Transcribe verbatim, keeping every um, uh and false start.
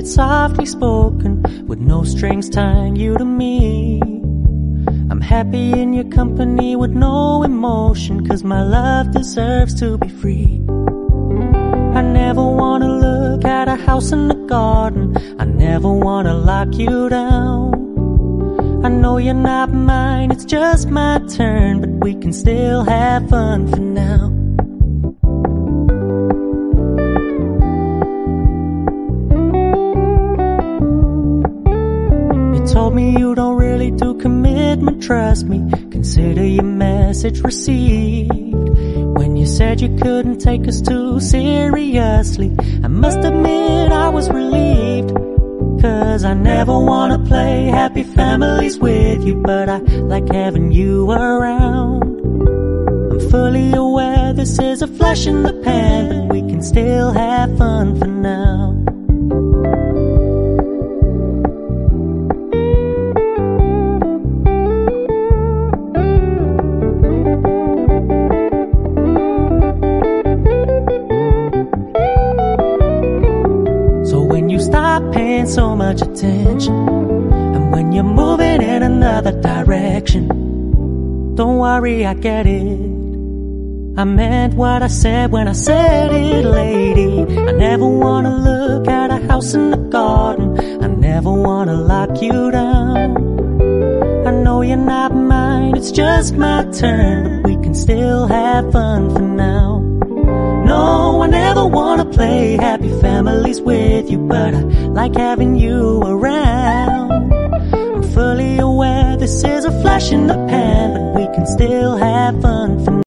it's softly spoken, with no strings tying you to me. I'm happy in your company with no emotion, 'cause my love deserves to be free. I never wanna look at a house in the garden, I never wanna lock you down. I know you're not mine, it's just my turn, but we can still have fun for now. You told me you don't really do commitment, trust me, consider your message received. When you said you couldn't take us too seriously, I must admit I was relieved. 'Cause I never wanna play happy families with you, but I like having you around. I'm fully aware this is a flash in the pan, but we can still have fun for now. Stop paying so much attention, and when you're moving in another direction, don't worry, I get it. I meant what I said when I said it, lady. I never wanna look at a house in the garden, I never wanna lock you down. I know you're not mine, it's just my turn, but we can still have fun for now. No, I never wanna play happy families with you, but I like having you around. I'm fully aware this is a flash in the pan, but we can still have fun for now.